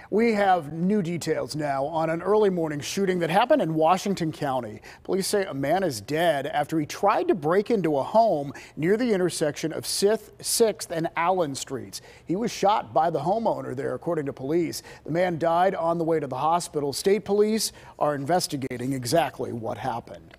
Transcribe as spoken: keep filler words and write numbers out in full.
We have new details now on an early morning shooting that happened in Washington County. Police say a man is dead after he tried to break into a home near the intersection of sixth and Allen Streets. He was shot by the homeowner there, according to police. The man died on the way to the hospital. State police are investigating exactly what happened.